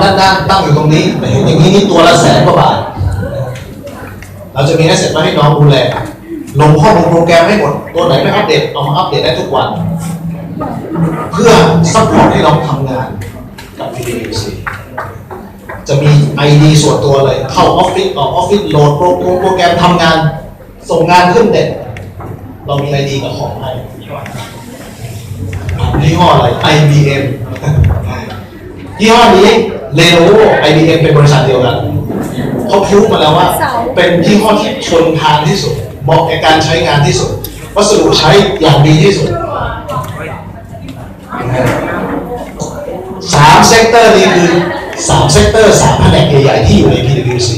ด้านตั้งอยู่ตรงนี้แต่เห็นอย่างนี้นี่ตัวละ100,000 กว่าบาทเราจะมีแอสเซทมาให้น้องดูแลลงข้อมูลโปรแกรมให้หมดตัวไหนไม่อัปเดตเอามาอัปเดตได้ทุกวันเพื่อซัพพอร์ตให้น้องทำงานกับ PwC จะมี ID ส่วนตัวเลยเข้าออฟฟิศออกออฟฟิศโหลดโปรแกรมทำงานส่งงานขึ้นเด็ดเรามี ID กับของให้ยี่ห้ออะไร IBM ยี่ห้อนี้ Lenovo IBM เป็นบริษัทเดียวกันเขาพิสูจน์มาแล้วว่าเป็นยี่ห้อที่ทนทานที่สุดเหมาะในการใช้งานที่สุดวัสดุใช้อย่างดีที่สุด3 เซกเตอร์นี้คือ3 เซกเตอร์ 3 แผนกใหญ่ๆที่อยู่ใน PwC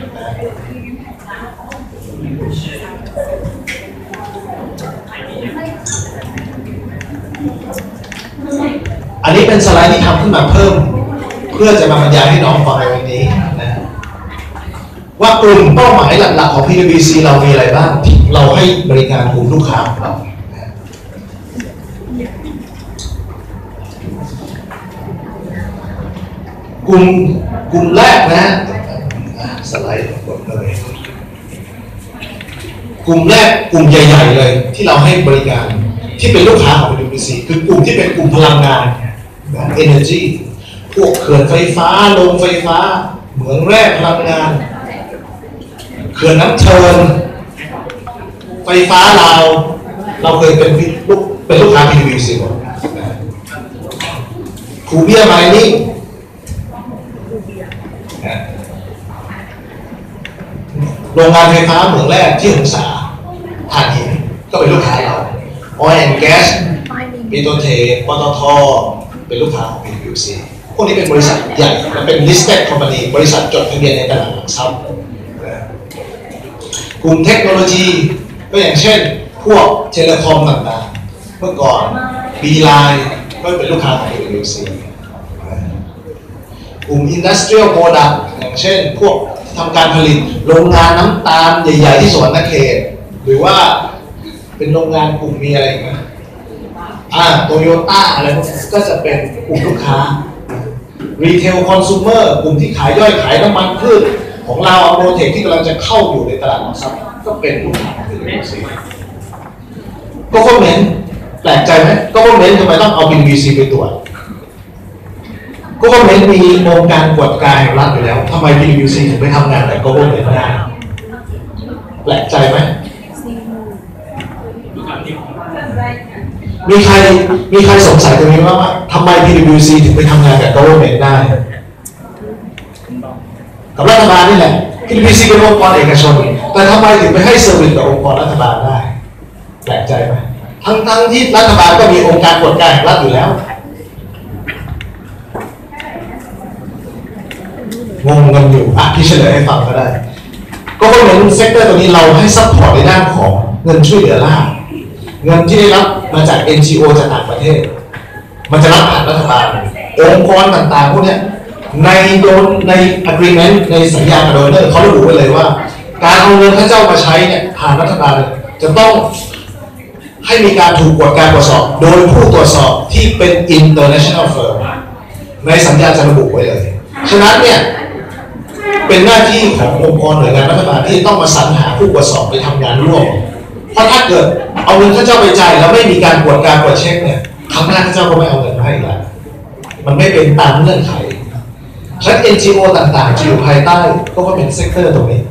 อันนี้เป็นสไลด์ที่ทำขึ้นมาเพิ่มเพื่อจะมาบรรยายให้น้องฟังในวันนี้นะว่ากลุ่มเป้าหมายหลักๆของ PwC เรามีอะไรบ้างที่เราให้บริการกลุ่มลูกค้าของเรากลุ่มแรกนะสไลด์กดเลยกลุ่มแรกกลุ่มใหญ่ๆเลยที่เราให้บริการที่เป็นลูกค้าของ PwC คือกลุ่มที่เป็นกลุ่มพลังงาน Energy พวกเขื่อนไฟฟ้าโรงไฟฟ้าเหมืองแร่พลังงานเขื่อนน้ำเทินไฟฟ้าเราเคยเป็นลูกค้า PwC หมดคูเบียไมนิ่งโรงงานไฟฟ้าเหมืองแร่ที่หงสาถ่านหินก็เป็นลูกค้าเรา Oil and Gas ปิโตรเทปตท.เป็นลูกค้าของ PwC พวกนี้เป็นบริษัทใหญ่และเป็น listed company บริษัทจดทะเบียนในตลาดหลักทรัพย์กลุ่มเทคโนโลยีก็อย่างเช่นพวกเทเลคอมต่างๆเมื่อก่อน Beeline ก็เป็นลูกค้าของ PwC กลุ่ม Industrial Product อย่างเช่นพวกทำการผลิตโรงงานน้ำตาลใหญ่ๆที่สวรรณเขตหรือว่าเป็นโรงงานกลุ่มมีอะไรอีกนะโตโยต้าอะไรพวกนี้ก็จะเป็นกลุ่มลูกค้า Retail Consumer กลุ่มที่ขายย่อยขายน้ำมันพืชของเราเอาโปรเทคที่กำลังจะเข้าอยู่ในตลาดหลักทรัพย์ก็เป็นลูกค้าของ PwC Government แปลกใจไหม Government ทำไมต้องเอา PwC ไปตรวจGovernment มีองค์การกวดการแห่งรัฐอยู่แล้วทำไม PwC ถึงไปทำงานแต่ Government ไม่ได้แปลกใจไหมมีใครสงสัยตรงนี้ว่าทำไม PwC ถึงไปทำงานกับ Government ได้กับรัฐบาลนี่แหละ PwC เป็นองค์กรเอกชนแต่ทำไมถึงไปให้เซอร์วิสกับองค์กรรัฐบาลได้แปลกใจไหมทั้งที่รัฐบาลก็มีองค์การกวดการแห่งรัฐอยู่แล้วงงกันอยู่พี่เฉลยให้ฟังก็ได้ก็เพราะในเซกเตอร์ตัวนี้เราให้ซัพพอร์ตในด้านของเงินช่วยเหลือล่าเงินที่ได้รับมาจาก NGO จากต่างประเทศมันจะรับผ่านรัฐบาลองค์กรต่างๆพวกนี้ใน agreement ในสัญญากับโดเนอร์เขาระบุไว้เลยว่าการเอาเงินข้าเจ้ามาใช้เนี่ยผ่านรัฐบาลจะต้องให้มีการถูกกวดการตรวจสอบโดยผู้ตรวจสอบที่เป็น international firm ในสัญญาจะระบุไว้เลยฉะนั้นเนี่ยเป็นหน้าที่ขององค์กรหน่วยงานรัฐบาลที่ต้องมาสรรหาผู้ตรวจสอบไปทำงานร่วมเพราะถ้าเกิดเอาเงินข้าเจ้าไปจ่ายแล้วไม่มีการตรวจเช็คเนี่ยครั้งหน้าข้าเจ้าก็ไม่เอาเงินมาให้แล้วมันไม่เป็นตามเงื่อนไขฉะนั้น NGO ต่างๆจะอยู่ภายใต้ก็เป็นเซกเตอร์ตรงนี้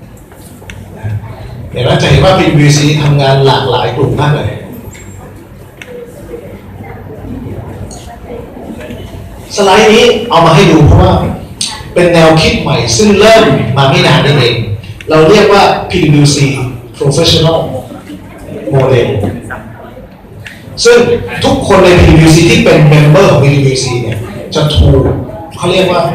เดี๋ยวเราจะเห็นว่า PwC ทำงานหลากหลายกลุ่มมากเลยสไลด์นี้เอามาให้ดูเพราะว่าเป็นแนวคิดใหม่ซึ่งเริ่มมาไม่นานนี่เองเราเรียกว่า PwC Professional Model ซึ่งทุกคนใน PwC ที่เป็นเมมเบอร์ของ PwC เนี่ยจะถูกเขาเรียกว่า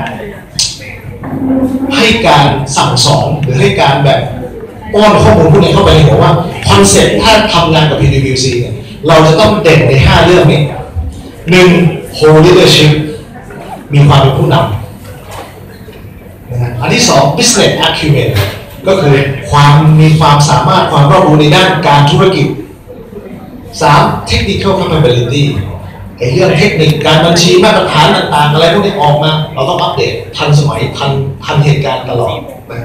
ให้การสั่งสอนหรือให้การแบบป้อนข้อมูลพวกนี้เข้าไปในหัวว่าคอนเซ็ปต์ถ้าทำงานกับ PwC เนี่ยเราจะต้องเด่นใน5เรื่องนี้ 1. Whole Leadership มีความเป็นผู้นำอันที่ 2 business acumen ก็คือมีความสามารถความรอบรู้ในด้านการธุรกิจ 3. technical capability เรื่องเทคนิคการบัญชีมาตรฐานต่างๆอะไรพวกนี้ออกมาเราต้องอัปเดตทันสมัยทันเหตุการณ์ตลอดนะ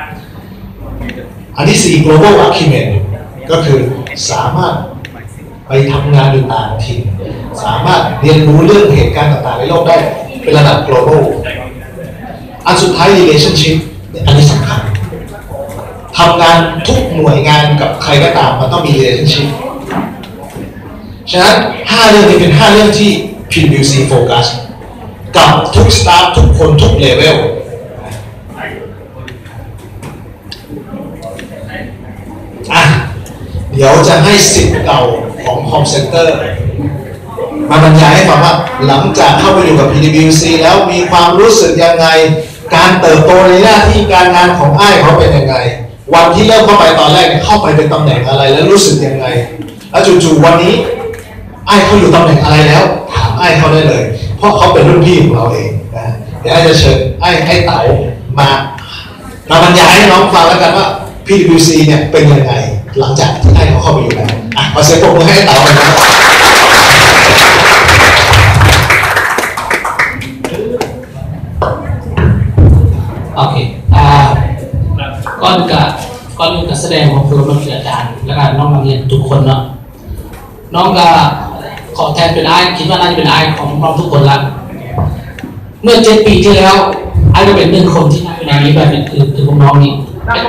อันที่ 4 global acumen ก็คือสามารถไปทำงานอยู่ต่างถิ่นสามารถเรียนรู้เรื่องเหตุการณ์ต่างๆในโลกได้เป็นระดับ global อันสุดท้าย relationship อันนี้สำคัญทำงานทุกหน่วยงานกับใครก็ตามมันต้องมี relationship ฉะนั้น5เรื่องนี้เป็น5เรื่องที่ PwC โฟกัสกับทุกสตาฟทุกคนทุกเลเวลเดี๋ยวจะให้ศิษย์เก่าของ Home Center มาบรรยายให้ฟังว่าหลังจากเข้าไปอยู่กับ PwC แล้วมีความรู้สึกยังไงการเติบโตในหน้าที่การงานของอ้ายเขาเป็นยังไงวันที่เริ่มเข้าไปตอนแรกเข้าไปเป็นตำแหน่งอะไรแล้วรู้สึกยังไงแล้วจู่ๆวันนี้อ้ายเขาอยู่ตำแหน่งอะไรแล้วถามอ้ายเขาได้เลยเพราะเขาเป็นรุ่นพี่ของเราเองนะเดี๋ยวอ้ายจะเชิญอ้ายเต๋ามาบรรยายให้น้องฟังแล้วกันว่า PwC เนี่ยเป็นยังไงหลังจากที่อ้ายเขาเข้าไปอยู่แล้วขอเสียงปรบมือให้เต๋าหน่อยนะโอเคก่อนอื่นก็แสดงความเคารพนับถืออาจารย์และการน้องนักเรียนทุกคนเนาะน้องก็ขอแทนเป็นอ้ายคิดว่าน่าจะเป็นอ้ายของน้องทุกคนละเมื่อ7 ปีที่แล้วอ้ายก็เป็น1 คนที่นั่งอยู่ในนี้แบบนี้คือพวกน้องนี่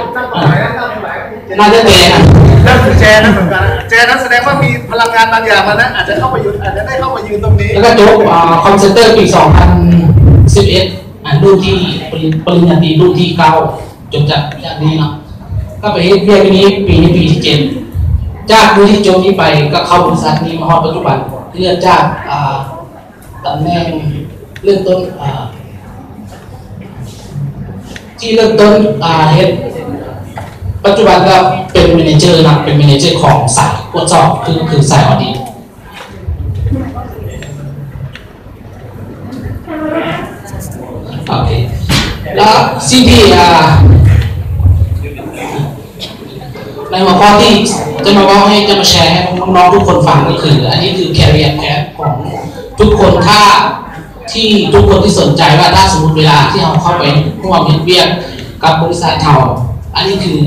น่าจะเจนะนั่นคือเจนะเหมือนกันเจนั้นแสดงว่ามีพลังงานบางอย่างมานะอาจจะเข้าไปยืนอาจจะได้เข้ามายืนตรงนี้แล้วก็จบคอมเซนเตอร์ปี 2011รุ่นที่ปริญญาตรีรุ่นที่9จบจากนี้เนาะก็ไปเรียนปีนี้ปีที่ 7จากรุ่นที่จบนี้ไปก็เข้าบริษัทนี้มาฮอดปัจจุบันเลื่อนจากตำแหน่งเริ่มต้นที่เริ่มต้นเฮ็ดปัจจุบันก็เป็นแมเนเจอร์นะเป็นแมเนเจอร์ของสายตรวจสอบคือสายออดิตโอเคแล้วสิ่งที่ในหัวข้อที่จะมาแชร์ให้น้องๆทุกคนฟังก็คืออันนี้คือ career path ของทุกคนถ้าที่ทุกคนที่สนใจว่าถ้าสมมติเวลาที่เราเข้าไปร่วมเวียนกับบริษัทเราอันนี้คือ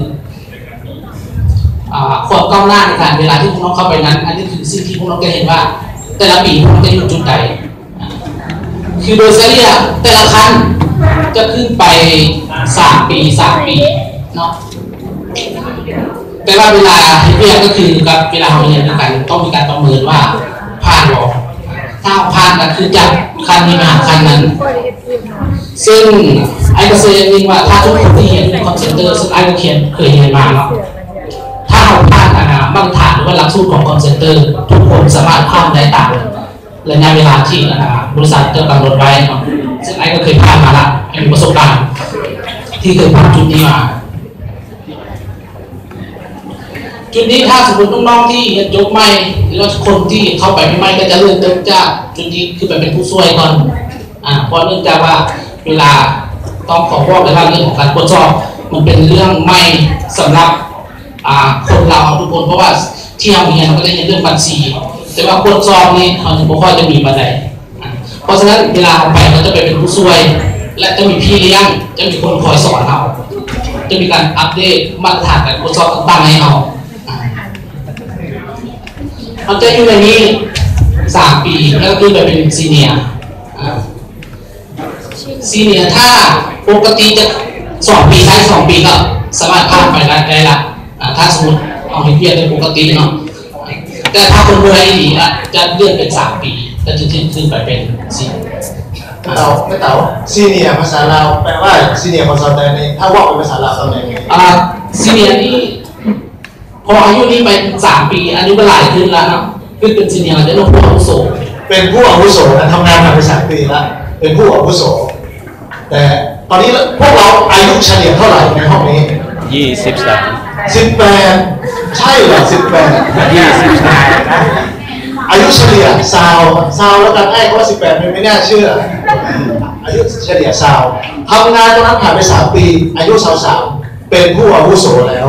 ความก้าวหน้าในการเวลาที่พวกน้องเข้าไปนั้นอันนี้คือสิ่งที่พวกน้องจะเห็นว่าแต่ละปีพวกน้องจะอยู่จุดใดคือโดยเฉลี่ยแต่ละครั้งจะขึ้นไป3 ปีเนาะแต่ว่าเวลาเรียนก็คือกับเวลาเราเรียนด้วยกันต้องมีการประเมินว่าผ่านหรอถ้าผ่านก็คือจากคันนี้มาหาคันนั้นซึ่งไอ้ก็เซนว่าถ้าทุกคนที่เรียนคอนเซนเตอร์ซึ่งไอ้ก็เคยเรียนมาเนาะถ้าเราผ่านมาตรฐานหรือว่าหลักสูตรของคอนเซนเตอร์ทุกคนสามารถผ่านได้ตามระยะเวลาที่บริษัทกำหนดไว้เนาะซึ่งไอ้ก็เคยผ่านมาละมีประสบการณ์ที่เคยผ่านจุดนี้มาจุดนี้ถ้าสมมติน้องๆที่เรียนจบใหม่หรือว่าคนที่เข้าไปใหม่ก็จะเริ่มต้นจากจุดนี้คือไปเป็นผู้ช่วยก่อนเพราะเนื่องจากว่าเวลาต้องขอบอกเลยว่าเรื่องของการตรวจสอบมันเป็นเรื่องใหม่สำหรับคนเราทุกคนเพราะว่าที่เราเรียนเราก็จะเรียนเรื่องบัญชีแต่ว่าตรวจสอบนี่เราจะไม่ค่อยจะมีบันไดเพราะฉะนั้นเวลาไปเราจะไปเป็นผู้ช่วยและจะมีพี่เลี้ยงจะมีคนคอยสอนเราจะมีการอัปเดตมาตรฐานการตรวจสอบต่างๆให้เราจะอยู่ในนี้3 ปีแล้วก็ขึ้นไปเป็นซีเนียร์ถ้าปกติจะ2 ปีใช้2 ปีก็สามารถข้ามไปได้ละถ้าสมมติเอาเรียนเป็นปกติเนาะแต่ถ้าคนรวยดีจะเลื่อนเป็น3 ปีก็จะขึ้นไปเป็นซีไม่เต๋าซีเนียร์ภาษาลาวแปลว่าซีเนียร์ภาษาไทยนี่ถ้าว่าเป็นภาษาลาวตำแหน่งซีเนียร์นี่พออายุนี้ไป3 ปีอายุก็หลายขึ้นแล้วเนาะขึ้นเป็นซีเนียร์จะต้องผู้อาวุโสเป็นผู้อาวุโสนะทำงานมาเป็น3 ปีแล้วเป็นผู้อาวุโสแต่ตอนนี้พวกเราอายุเฉลี่ยเท่าไหร่ในห้องนี้18ใช่เหรอ18อายุเฉลี่ยซาวแล้วกันไอ้เขาว่า18ไม่น่าเชื่ออายุเฉลี่ยซาวทำงานตรงนั้นผ่านไป3 ปีอายุ23เป็นผู้อาวุโสแล้ว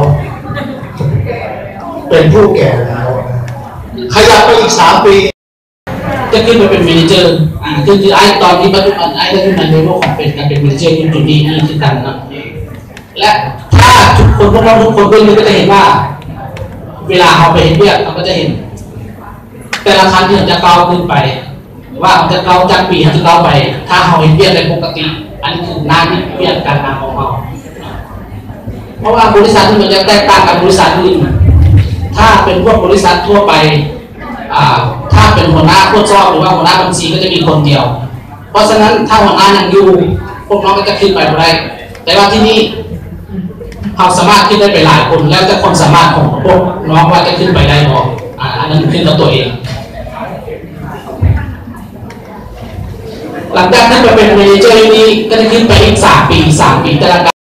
เป็นผู้แก่แล้วขยับไปอีก3 ปีจะขึ้นไปเป็นเมเนเจอร์คือไอ้ตอนนี้ปัจจุบันไอ้ได้ขึ้นมาในโลกของเป็นการเป็นเมเนเจอร์จุดนี้นี่คือกันนะและถ้าทุกคนพวกเราทุกคนด้วยก็จะเห็นว่าเวลาเราไปเห็นเรียกเราก็จะเห็นแต่ละครั้งที่เราจะก้าวขึ้นไปว่าเราจะก้าวจากปีจะก้าวไปถ้าเราเห็นเรียกในปกติอันนี้คือหน้าที่เรียกการงานของเราเพราะว่าบริษัทที่มันจะแตกต่างกับบริษัทอื่นถ้าเป็นพวกบริษัททั่วไปถ้าเป็นหัวหน้าโคตรชอบหรือว่าหัวหน้าบัญชีก็จะมีคนเดียวเพราะฉะนั้นถ้าหัวหน้ายังอยู่พวกน้องก็จะขึ้นไปได้แต่ว่าที่นี่เขาสามารถขึ้นได้ไปหลายคนแล้วแต่ความสามารถของพวกน้องว่าจะขึ้นไปได้หรืออันนั้นขึ้นกับตัวเองหลังจากขึ้นไปเป็นเมเนเจอร์นี้ก็จะขึ้นไปอีก3 ปีแต่ละ